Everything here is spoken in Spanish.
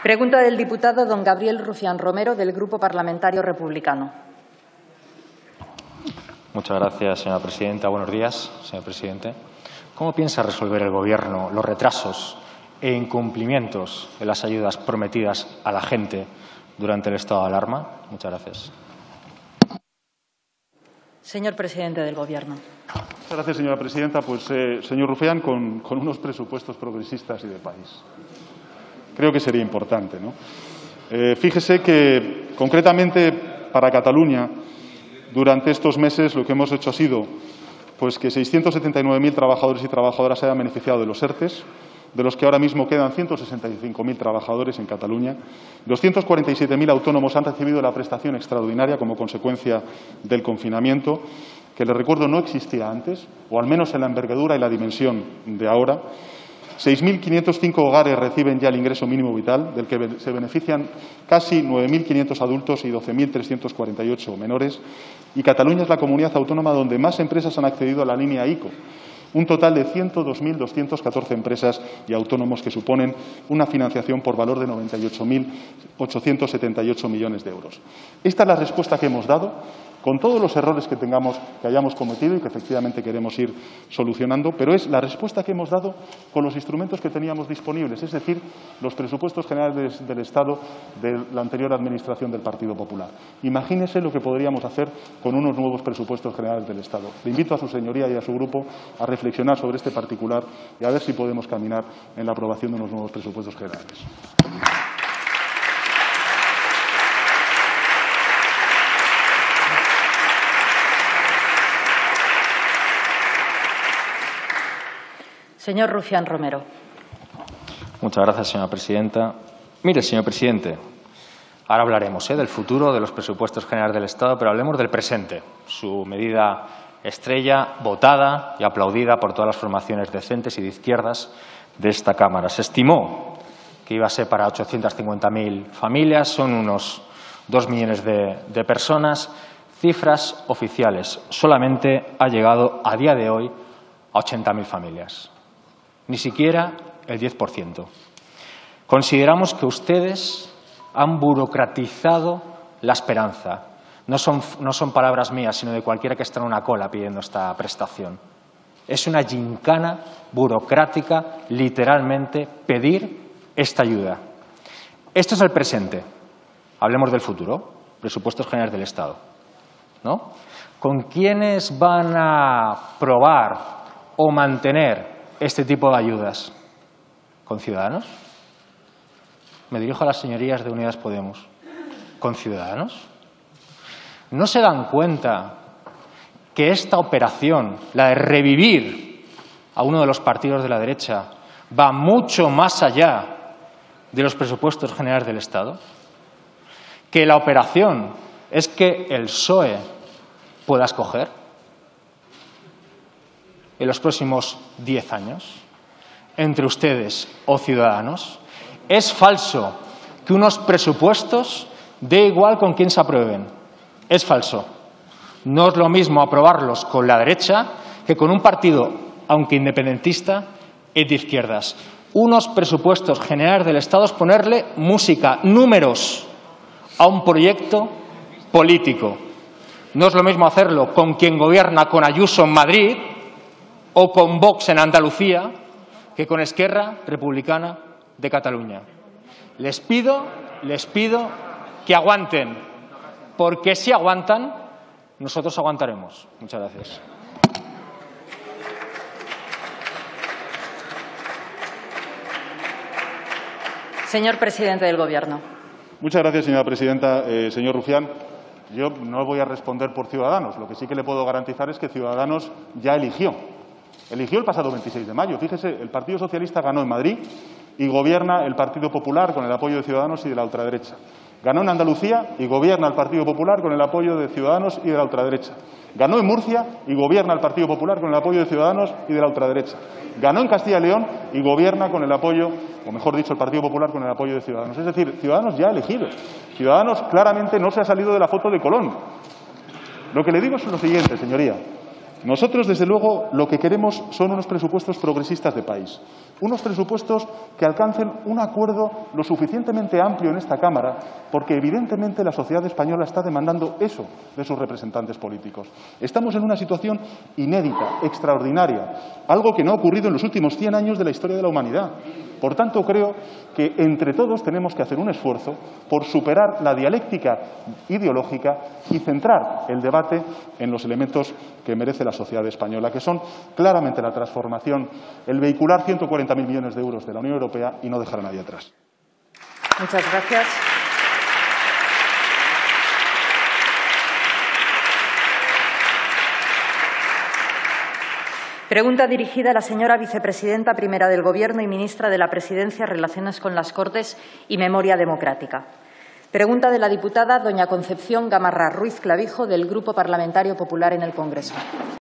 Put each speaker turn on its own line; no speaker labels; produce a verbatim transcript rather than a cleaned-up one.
Pregunta del diputado don Gabriel Rufián Romero, del Grupo Parlamentario Republicano.
Muchas gracias, señora presidenta. Buenos días, señor presidente. ¿Cómo piensa resolver el Gobierno los retrasos e incumplimientos de las ayudas prometidas a la gente durante el estado de alarma? Muchas gracias.
Señor presidente del Gobierno.
Muchas gracias, señora presidenta. Pues, eh, señor Rufián, con, con unos presupuestos progresistas y de país. Creo que sería importante, ¿no? Eh, fíjese que, concretamente, para Cataluña, durante estos meses lo que hemos hecho ha sido pues, que seiscientos setenta y nueve mil trabajadores y trabajadoras se hayan beneficiado de los ERTES, de los que ahora mismo quedan ciento sesenta y cinco mil trabajadores en Cataluña. doscientos cuarenta y siete mil autónomos han recibido la prestación extraordinaria como consecuencia del confinamiento, que, les recuerdo, no existía antes, o al menos en la envergadura y la dimensión de ahora. seis mil quinientos cinco hogares reciben ya el ingreso mínimo vital, del que se benefician casi nueve mil quinientos adultos y doce mil trescientos cuarenta y ocho menores. Y Cataluña es la comunidad autónoma donde más empresas han accedido a la línea ICO. Un total de ciento dos mil doscientas catorce empresas y autónomos que suponen una financiación por valor de noventa y ocho mil ochocientos setenta y ocho millones de euros. Esta es la respuesta que hemos dado, con todos los errores que tengamos, que hayamos cometido y que efectivamente queremos ir solucionando, pero es la respuesta que hemos dado con los instrumentos que teníamos disponibles, es decir, los presupuestos generales del Estado de la anterior administración del Partido Popular. Imagínese lo que podríamos hacer con unos nuevos presupuestos generales del Estado. Le invito a su señoría y a su grupo a reflexionar sobre este particular y a ver si podemos caminar en la aprobación de unos nuevos presupuestos generales.
Señor Rufián Romero.
Muchas gracias, señora presidenta. Mire, señor presidente, ahora hablaremos ¿eh? del futuro de los presupuestos generales del Estado, pero hablemos del presente. Su medida estrella, votada y aplaudida por todas las formaciones decentes y de izquierdas de esta Cámara. Se estimó que iba a ser para ochocientas cincuenta mil familias, son unos dos millones de, de personas. Cifras oficiales. Solamente ha llegado a día de hoy a ochenta mil familias. Ni siquiera el diez por ciento. Consideramos que ustedes han burocratizado la esperanza. No son, no son palabras mías, sino de cualquiera que está en una cola pidiendo esta prestación. Es una gincana burocrática, literalmente, pedir esta ayuda. Esto es el presente. Hablemos del futuro. Presupuestos generales del Estado, ¿no? ¿Con quiénes van a probar o mantener este tipo de ayudas? ¿Con Ciudadanos? Me dirijo a las señorías de Unidas Podemos. ¿Con Ciudadanos? ¿No se dan cuenta que esta operación, la de revivir a uno de los partidos de la derecha, va mucho más allá de los presupuestos generales del Estado? ¿Que la operación es que el P S O E pueda escoger en los próximos diez años entre ustedes o Ciudadanos? Es falso que unos presupuestos dé igual con quién se aprueben. Es falso. No es lo mismo aprobarlos con la derecha que con un partido, aunque independentista, es de izquierdas. Unos presupuestos generales del Estado es ponerle música, números a un proyecto político. No es lo mismo hacerlo con quien gobierna con Ayuso en Madrid o con Vox en Andalucía que con Esquerra Republicana de Cataluña. Les pido, les pido que aguanten, porque si aguantan, nosotros aguantaremos. Muchas gracias.
Señor presidente del Gobierno.
Muchas gracias, señora presidenta. Eh, señor Rufián, yo no voy a responder por Ciudadanos. Lo que sí que le puedo garantizar es que Ciudadanos ya eligió. Eligió el pasado veintiséis de mayo. Fíjese, el Partido Socialista ganó en Madrid y gobierna el Partido Popular con el apoyo de Ciudadanos y de la ultraderecha. Ganó en Andalucía y gobierna el Partido Popular con el apoyo de Ciudadanos y de la ultraderecha. Ganó en Murcia y gobierna el Partido Popular con el apoyo de Ciudadanos y de la ultraderecha. Ganó en Castilla y León y gobierna con el apoyo, o mejor dicho, el Partido Popular con el apoyo de Ciudadanos. Es decir, Ciudadanos ya ha elegido. Ciudadanos claramente no se ha salido de la foto de Colón. Lo que le digo es lo siguiente, señoría. Nosotros, desde luego, lo que queremos son unos presupuestos progresistas de país, unos presupuestos que alcancen un acuerdo lo suficientemente amplio en esta Cámara, porque evidentemente la sociedad española está demandando eso de sus representantes políticos. Estamos en una situación inédita, extraordinaria, algo que no ha ocurrido en los últimos cien años de la historia de la humanidad. Por tanto, creo que entre todos tenemos que hacer un esfuerzo por superar la dialéctica ideológica y centrar el debate en los elementos que merece la sociedad española, que son claramente la transformación, el vehicular ciento cuarenta mil millones de euros de la Unión Europea y no dejar a nadie atrás.
Muchas gracias. Pregunta dirigida a la señora vicepresidenta primera del Gobierno y ministra de la Presidencia, Relaciones con las Cortes y Memoria Democrática. Pregunta de la diputada doña Concepción Gamarra Ruiz Clavijo, del Grupo Parlamentario Popular en el Congreso.